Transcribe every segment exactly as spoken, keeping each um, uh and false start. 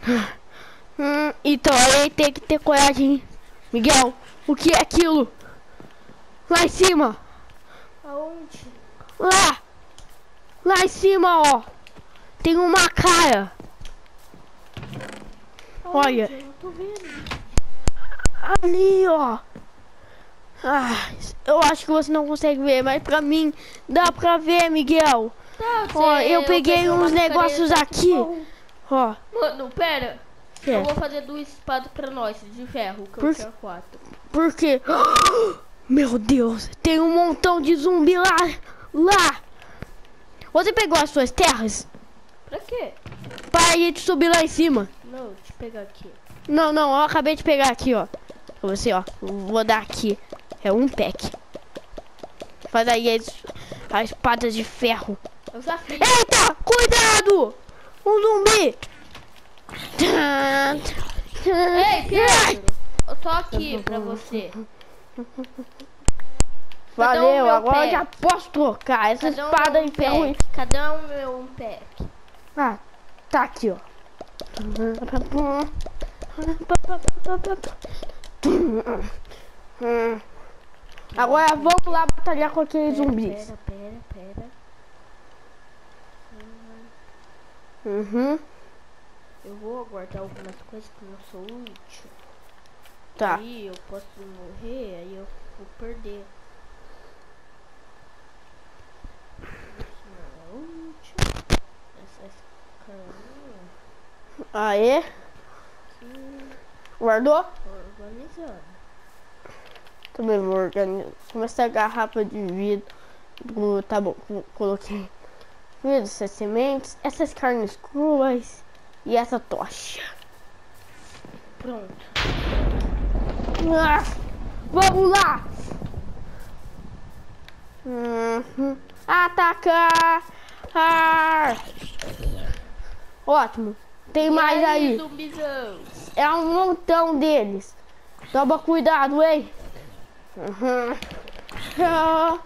Hum, então aí tem que ter coragem. Miguel, o que é aquilo? Lá em cima. Aonde? Lá. Lá em cima, ó. Tem uma cara. Aonde? Olha. Eu não tô vendo. Ali, ó. Ah, eu acho que você não consegue ver, mas pra mim dá pra ver, Miguel. Tá, Ó, cê- eu peguei uma uns negócios picareta aqui. bom. Ó, Mano, pera. que Eu é? vou fazer duas espadas pra nós, de ferro, que Por eu quê? tinha quatro. Por quê? Meu Deus, tem um montão de zumbi lá. Lá. Você pegou as suas terras? Pra quê? Para a gente subir lá em cima. Não, deixa eu pegar aqui. Não, não, eu acabei de pegar aqui, ó. Pra você, ó. Vou dar aqui. É um pack. Faz aí as, as espadas de ferro. Eu já fiz. Eita, cuidado! Um zumbi! Ei, Pedro! Eu tô aqui pra você. Cadê o Valeu, meu agora pack? já posso trocar essa Cadê o espada meu de ferro. pack? Cadê o meu um pack? Ah, tá aqui, ó. Agora vamos lá batalhar com aqueles Pera, zumbis. Pera, pera, pera. Uhum, Eu vou guardar algumas coisas que não são úteis. tá. Aí eu posso morrer, aí eu vou perder. Isso não é útil. Essas caninhas Aê, aqui. guardou? Tô organizando. Também vou organizar. Como essa garrafa de vidro. do- Tá bom, co- coloquei vidro, essas sementes, essas carnes cruas e essa tocha. Pronto. Ah, vamos lá! Uhum. Atacar! Ah. Ótimo. Tem mais E aí. zumbizão? É um montão deles. Toma cuidado, hein? Uhum. Ah.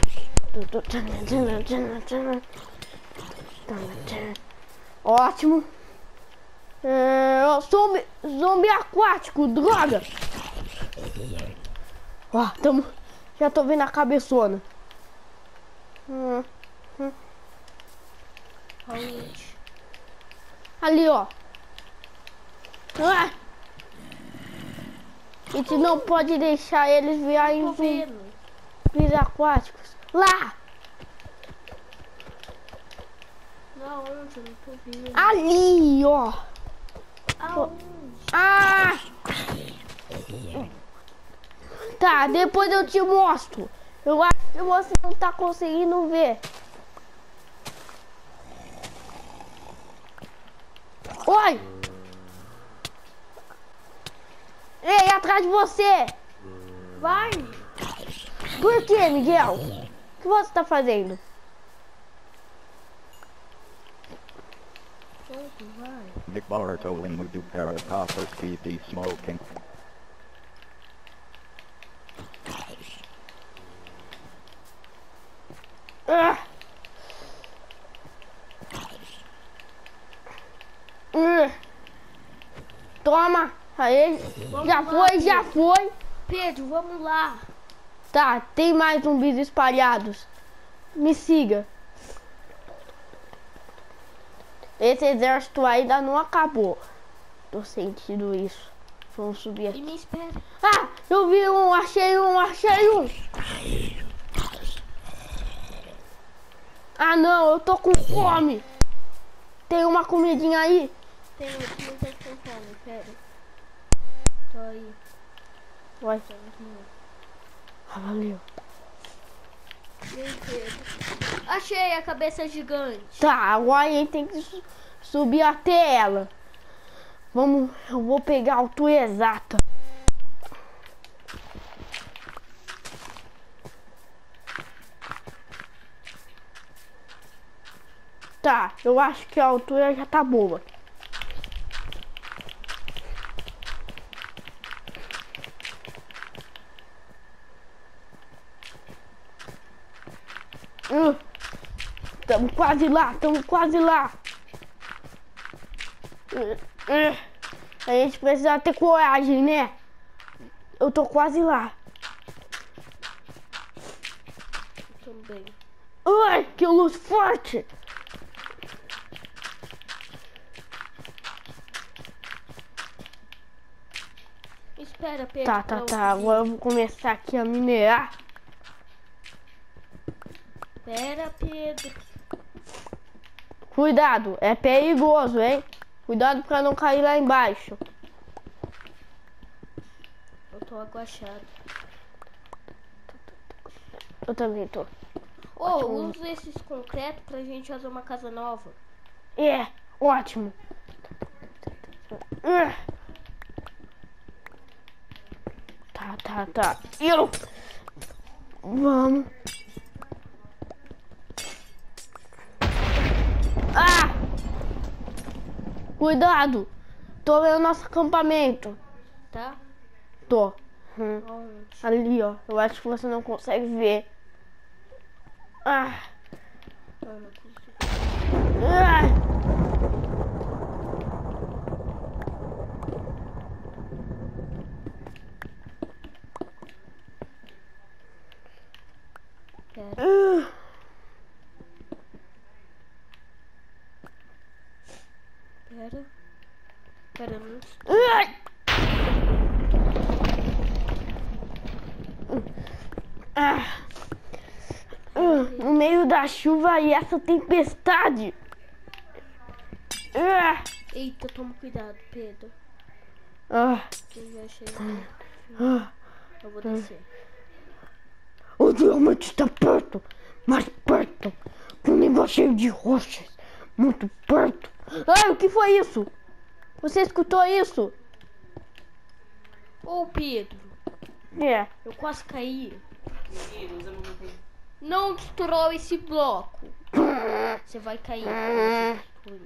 Ótimo. É, ó, zumbi, zumbi aquático, droga. Ó, tamo, já tô vendo a cabeçona. Hum, hum. Aonde? Ali, ó. Ah! A gente não pode deixar eles virarem Tô zumbis vendo. aquáticos. Lá! Na onde? Eu não tô vendo. Ali, ó. Aonde? Ah! Tá, depois eu te mostro. Eu acho que você não tá conseguindo ver. Oi! Ei, atrás de você! Vai! Por que, Miguel? O que você tá fazendo? Onde vai? Nick Bartolin would do Paracopper C C smoking. Ah! Hum. Toma! Aí, Vamos já lá, foi, já Pedro. foi. Pedro, vamos lá. Tá, tem mais zumbis espalhados. Me siga. Esse exército ainda não acabou. Tô sentindo isso. Vamos subir E aqui. me espera. Ah, eu vi um, achei um, achei um. Ah não, eu tô com fome. Tem uma comidinha aí? Tem muita com fome, pera. Tô aí. Vai. Tô aqui. Ah, valeu. Vem, Pedro. Achei a cabeça gigante. Tá, agora a gente tem que su- subir até ela. Vamos, eu vou pegar a altura exata. Tá, eu acho que a altura já tá boa. Hum, tamo quase lá, tamo quase lá. Hum. A gente precisa ter coragem, né? Eu tô quase lá. Eu também. Ai, que luz forte! Espera, Pedro. Tá, tá, pra eu tá. subir. Agora eu vou começar aqui a minerar. Espera, Pedro. Cuidado, é perigoso, hein? Cuidado pra não cair lá embaixo. Eu tô agachado. Eu também tô. Ô, Ótimo. usa esses concretos pra gente fazer uma casa nova. É, ótimo. Ah. Tá, tá, tá. Eu. Vamos. Ah! Cuidado! Tô vendo nosso acampamento. Tá? Tô. Hum. Onde? Ali, ó. Eu acho que você não consegue ver. Ah! Eu não consigo. Ah! Pera. Ah! Pera. Pera, não. Ai! Ah! Ah, no meio da chuva e essa tempestade. Ah! Eita, toma cuidado, Pedro. Ah! Eu já cheguei. Ah! Eu vou descer. O diamante está perto, mais perto. Um negócio cheio de rochas, muito perto. Ai, o que foi isso? Você escutou isso? Ô, Pedro, É. eu quase caí. Não destrói esse bloco. Você vai cair. Você destruiu.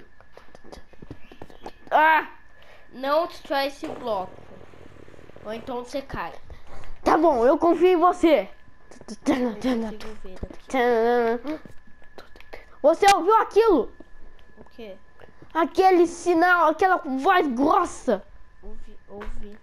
Ah! Não destrói esse bloco. Ou então você cai. Tá bom, eu confio em você. Eu consigo ver daqui. Você ouviu aquilo? O quê? Aquele sinal, aquela voz grossa. Ouvi, ouvi.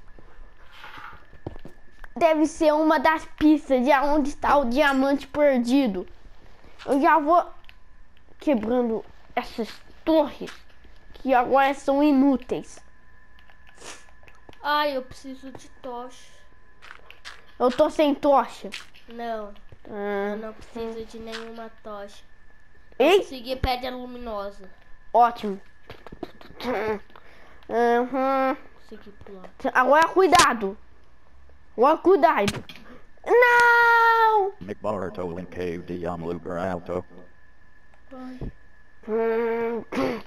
Deve ser uma das pistas de onde está o diamante perdido. Eu já vou quebrando essas torres que agora são inúteis. Ai, eu preciso de tocha. Eu tô sem tocha. Não, eu Ah, não preciso de nenhuma tocha. ei, Consegui pedra luminosa. ótimo. Uhum. Consegui pular. Agora cuidado. Agora cuidado. Não! McBarto in cave de um lugar alto. Ai. Hum.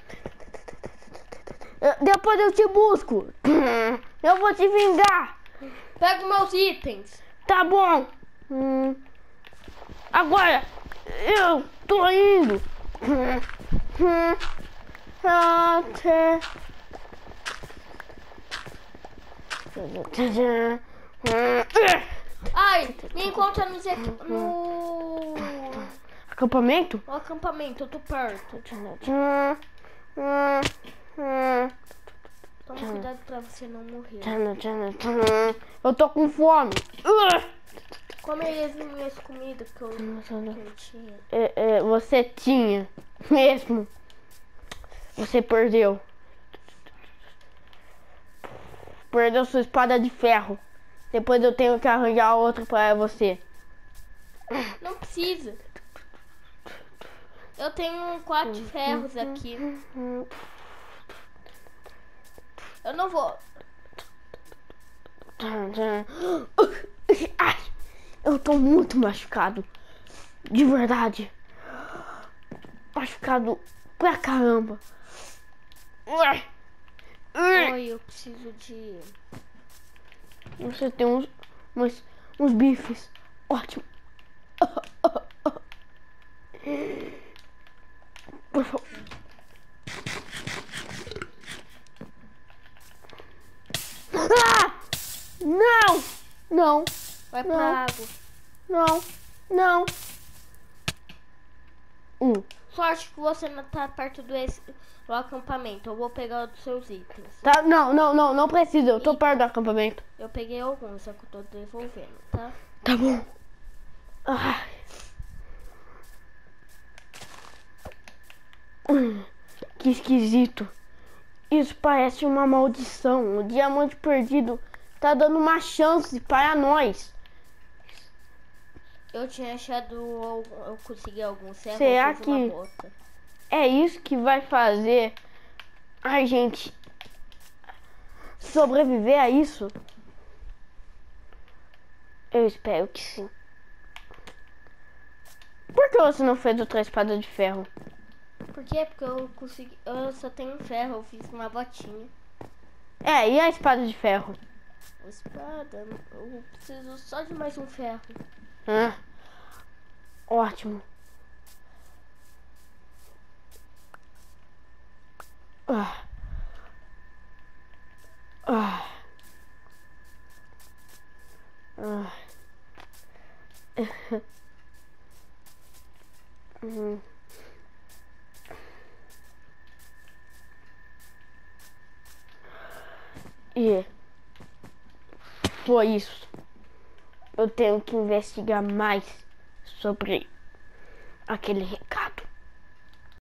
Eu- Depois eu te busco. Eu vou te vingar. Pega meus itens. Tá bom. Hum. Agora eu tô indo. Hum. Até. Ai, me encontra no, Zé- no... Acampamento? no acampamento, eu tô perto. Toma cuidado pra você não morrer. Eu tô com fome. Come aí as minhas comidas que eu, que eu tinha. É, é, você tinha mesmo. Você perdeu. Perdeu sua espada de ferro. Depois eu tenho que arranjar outra para você. Não precisa. Eu tenho quatro ferros aqui. Eu não vou. Ai, eu tô muito machucado. De verdade. Machucado pra caramba. Oi, eu preciso de. Você tem uns, uns, uns bifes. Ótimo. Por favor. Ah! Não! Não! Vai Não. pra água. Não! Não! Um, Sorte que você não tá perto do, esse, do acampamento. Eu vou pegar os seus itens. Tá, não, não, não, não precisa. Eu tô perto do acampamento. Eu peguei alguns, só que eu tô devolvendo, tá? Tá bom. Ai. Hum, que esquisito. Isso parece uma maldição. O diamante perdido tá dando uma chance para nós. Eu tinha achado, eu consegui alguns ferros. Será eu fiz que uma bota. é isso que vai fazer a gente sobreviver a isso? Eu espero que sim. Por que você não fez outra espada de ferro? Por quê? Porque eu consegui. Eu só tenho ferro, eu fiz uma botinha. É, e a espada de ferro? A espada, eu preciso só de mais um ferro. Ah, ótimo. Ah. Ah. Ah. Uhum. E foi isso. Eu tenho que investigar mais sobre aquele recado.